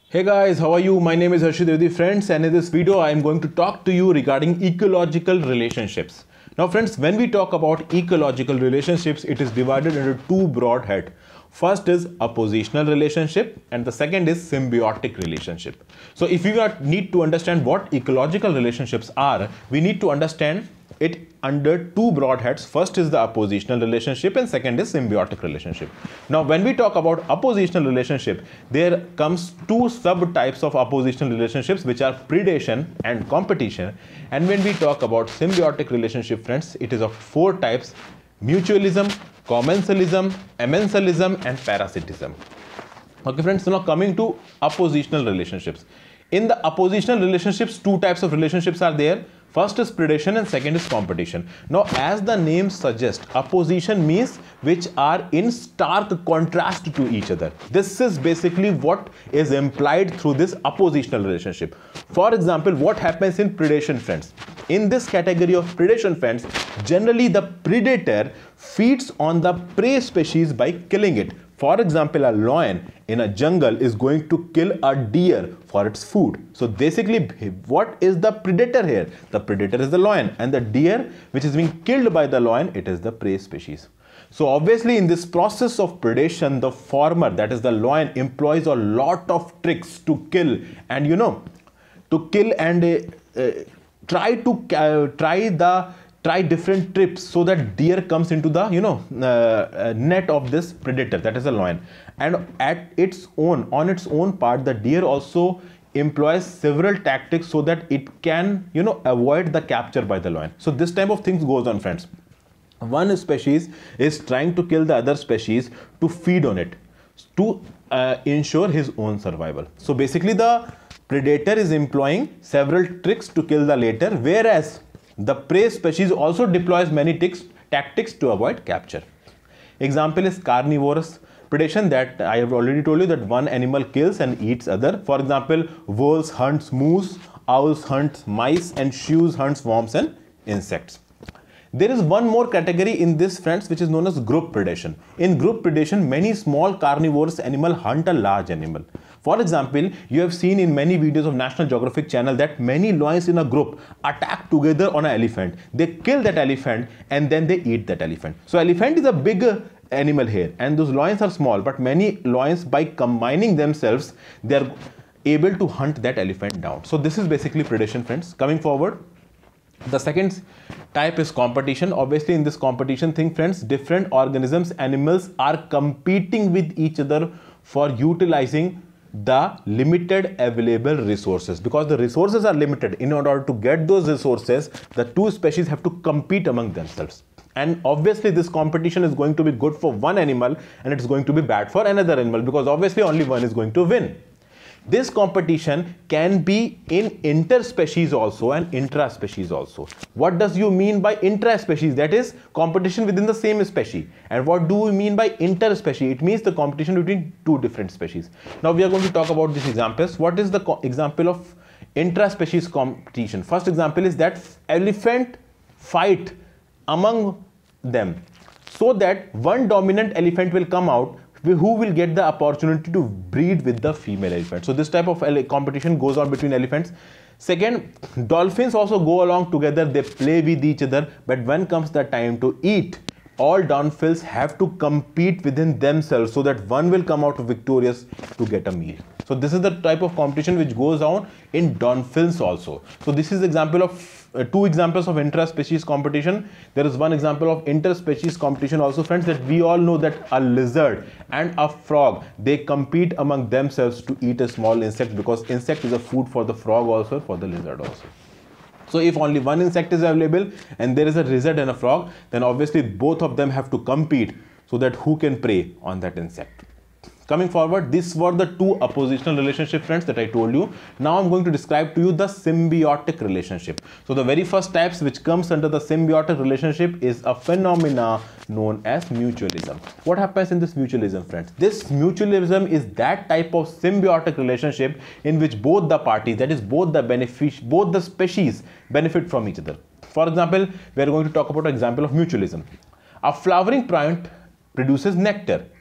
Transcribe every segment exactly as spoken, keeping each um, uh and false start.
Hey guys, how are you? My name is Harshit friends, and in this video I am going to talk to you regarding ecological relationships. Now friends, when we talk about ecological relationships, it is divided into two broad heads. First is oppositional relationship and the second is symbiotic relationship. So if we are, need to understand what ecological relationships are, we need to understand it under two broad heads. First is the oppositional relationship and second is symbiotic relationship. Now when we talk about oppositional relationship, there comes two subtypes of oppositional relationships, which are predation and competition. And when we talk about symbiotic relationship, friends, it is of four types: mutualism, commensalism, amensalism and parasitism. Okay friends, so now coming to oppositional relationships. In the oppositional relationships, two types of relationships are there. First is predation and second is competition. Now as the name suggests, opposition means which are in stark contrast to each other. This is basically what is implied through this oppositional relationship. For example, what happens in predation, friends? In this category of predation, friends, generally the predator feeds on the prey species by killing it. For example, a lion in a jungle is going to kill a deer for its food. So basically, what is the predator here? The predator is the lion, and the deer which is being killed by the lion, it is the prey species. So obviously in this process of predation, the farmer, that is the lion, employs a lot of tricks to kill and you know to kill and uh, uh, try to uh, try the try different trips so that deer comes into the you know uh, uh, net of this predator, that is a lion. And at its own on its own part, the deer also employs several tactics so that it can you know avoid the capture by the lion. So this type of things goes on, friends. One species is trying to kill the other species to feed on it, to uh, ensure his own survival. So basically the predator is employing several tricks to kill the latter, whereas the prey species also deploys many ticks, tactics to avoid capture. Example is carnivorous predation, that I have already told you that one animal kills and eats other. For example, wolves hunts moose, owls hunts mice, and shrews hunts worms and insects. There is one more category in this, friends, which is known as group predation. In group predation, many small carnivorous animals hunt a large animal. For example, you have seen in many videos of National Geographic channel that many lions in a group attack together on an elephant. They kill that elephant and then they eat that elephant. So elephant is a big animal here and those lions are small, but many lions, by combining themselves, they are able to hunt that elephant down. So this is basically predation, friends. Coming forward, the second type is competition. Obviously in this competition thing, friends, different organisms, animals are competing with each other for utilizing the limited available resources. Because the resources are limited, in order to get those resources, the two species have to compete among themselves. And obviously this competition is going to be good for one animal and it's going to be bad for another animal, because obviously only one is going to win. This competition can be in interspecies also and intraspecies also. What does you mean by intraspecies? That is competition within the same species. And what do we mean by interspecies? It means the competition between two different species. Now we are going to talk about these examples. What is the example of intraspecies competition? First example is that elephant fight among them, so that one dominant elephant will come out who will get the opportunity to breed with the female elephant. So this type of competition goes on between elephants. Second, dolphins also go along together, they play with each other, but when comes the time to eat, all dolphins have to compete within themselves so that one will come out victorious to get a meal. So this is the type of competition which goes on in dolphins also. So this is example of uh, two examples of intraspecies competition. There is one example of interspecies competition also, friends, that we all know that a lizard and a frog, they compete among themselves to eat a small insect, because insect is a food for the frog also, for the lizard also. So if only one insect is available and there is a lizard and a frog, then obviously both of them have to compete so that who can prey on that insect. Coming forward, these were the two oppositional relationship, friends, that I told you. Now I'm going to describe to you the symbiotic relationship. So the very first types which comes under the symbiotic relationship is a phenomena known as mutualism. What happens in this mutualism, friends? This mutualism is that type of symbiotic relationship in which both the parties, that is both the benefic both the species, benefit from each other. For example, we are going to talk about an example of mutualism. A flowering plant produces nectar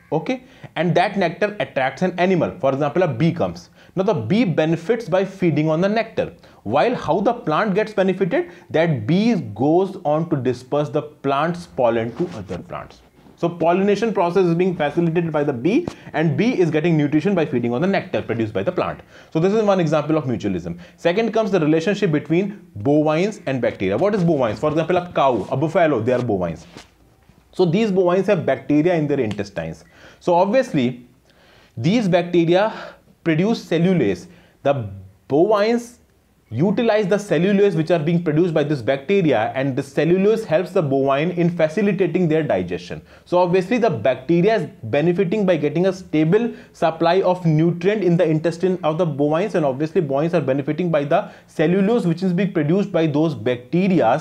okay, and that nectar attracts an animal. For example, a bee comes. Now the bee benefits by feeding on the nectar, while how the plant gets benefited, that bee goes on to disperse the plant's pollen to other plants. So pollination process is being facilitated by the bee, and bee is getting nutrition by feeding on the nectar produced by the plant. So this is one example of mutualism. Second comes the relationship between bovines and bacteria. What is bovines? For example, a cow, a buffalo, they are bovines. So these bovines have bacteria in their intestines. So obviously these bacteria produce cellulase. The bovines utilize the cellulose which are being produced by this bacteria, and the cellulose helps the bovine in facilitating their digestion. So obviously the bacteria is benefiting by getting a stable supply of nutrient in the intestine of the bovines, and obviously bovines are benefiting by the cellulose which is being produced by those bacteria,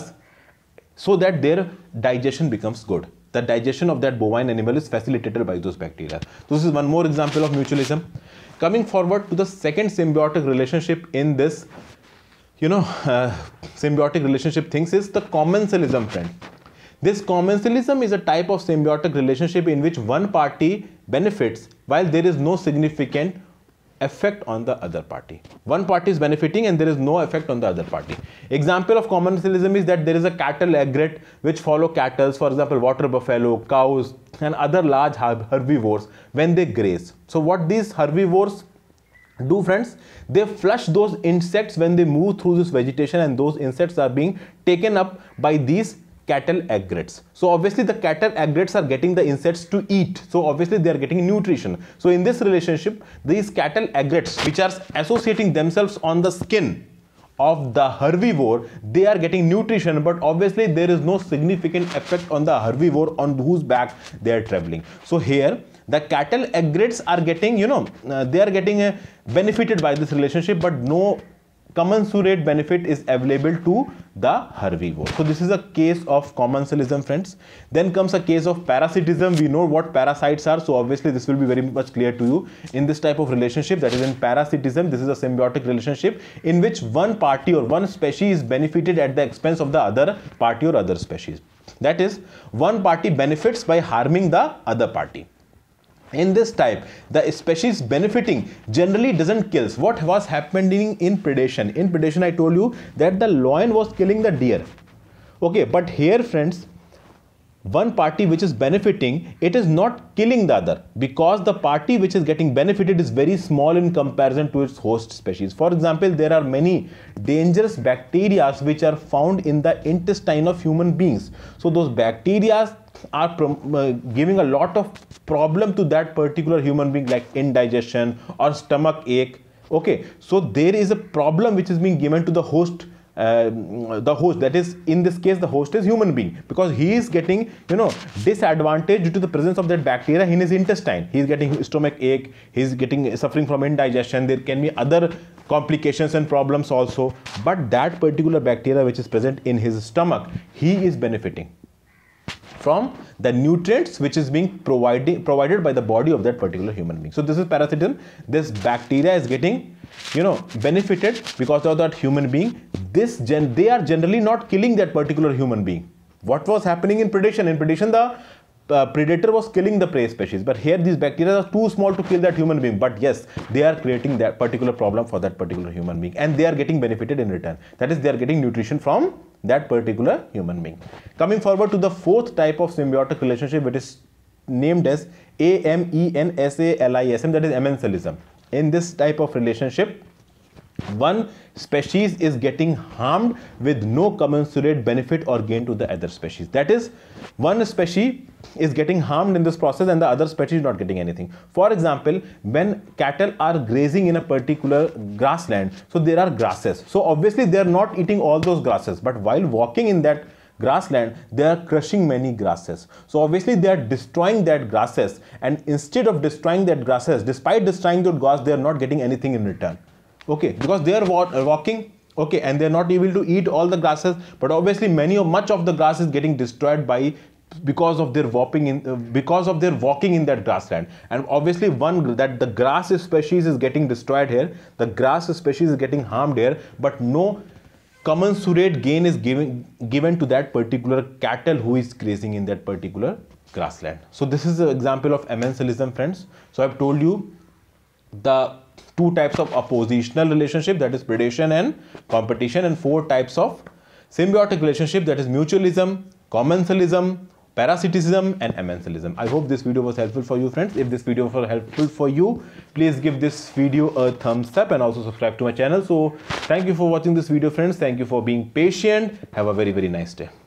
so that their digestion becomes good. The digestion of that bovine animal is facilitated by those bacteria. So this is one more example of mutualism. Coming forward to the second symbiotic relationship in this, you know, uh, symbiotic relationship things is the commensalism, friend. This commensalism is a type of symbiotic relationship in which one party benefits while there is no significant effect on the other party. One party is benefiting and there is no effect on the other party. Example of commensalism is that there is a cattle aggregate which follow cattle, for example water buffalo, cows and other large herbivores when they graze. So what these herbivores do, friends, they flush those insects when they move through this vegetation, and those insects are being taken up by these cattle aggregates. So obviously the cattle aggregates are getting the insects to eat, so obviously they are getting nutrition. So in this relationship, these cattle aggregates which are associating themselves on the skin of the herbivore, they are getting nutrition, but obviously there is no significant effect on the herbivore on whose back they are traveling. So here the cattle aggregates are getting, you know, uh, they are getting uh, benefited by this relationship, but no commensurate benefit is available to the herbivore. So this is a case of commensalism, friends. Then comes a case of parasitism. We know what parasites are, so obviously this will be very much clear to you. In this type of relationship, that is in parasitism, this is a symbiotic relationship in which one party or one species is benefited at the expense of the other party or other species. That is, one party benefits by harming the other party. In this type, the species benefiting generally doesn't kill. What was happening in predation? In predation, I told you that the lion was killing the deer. Okay, but here, friends, one party which is benefiting, it is not killing the other, because the party which is getting benefited is very small in comparison to its host species. For example, there are many dangerous bacteria which are found in the intestine of human beings. So those bacteria are uh, giving a lot of problem to that particular human being, like indigestion or stomach ache. Okay, so there is a problem which is being given to the host. Uh, the host, that is, in this case the host is human being, because he is getting, you know, disadvantage due to the presence of that bacteria in his intestine. He is getting stomach ache, he is getting suffering from indigestion. There can be other complications and problems also, but that particular bacteria which is present in his stomach, he is benefiting from the nutrients which is being provided provided by the body of that particular human being. So this is parasitism. This bacteria is getting, you know, benefited because of that human being. This gen they are generally not killing that particular human being. What was happening in predation? In predation, the uh, predator was killing the prey species, but here these bacteria are too small to kill that human being. But yes, they are creating that particular problem for that particular human being, and they are getting benefited in return. That is, they are getting nutrition from that particular human being. Coming forward to the fourth type of symbiotic relationship, which is named as A M E N S A L I S M, that is Amensalism. In this type of relationship, one species is getting harmed with no commensurate benefit or gain to the other species. That is, one species is getting harmed in this process and the other species is not getting anything. For example, when cattle are grazing in a particular grassland, so there are grasses. So obviously they are not eating all those grasses, but while walking in that grassland, they are crushing many grasses. So obviously they are destroying that grasses, and instead of destroying that grasses, despite destroying that grass, they are not getting anything in return. Okay, because they are walking, okay, and they are not able to eat all the grasses, but obviously many or much of the grass is getting destroyed by because of their walking in uh, because of their walking in that grassland. And obviously one that the grass species is getting destroyed here, the grass species is getting harmed here, but no commensurate gain is given given to that particular cattle who is grazing in that particular grassland. So this is an example of Amensalism, friends. So I've told you the two types of oppositional relationship, that is predation and competition, and four types of symbiotic relationship, that is mutualism, commensalism, parasitism, and amensalism. I hope this video was helpful for you, friends. If this video was helpful for you, please give this video a thumbs up and also subscribe to my channel. So thank you for watching this video, friends. Thank you for being patient. Have a very very nice day.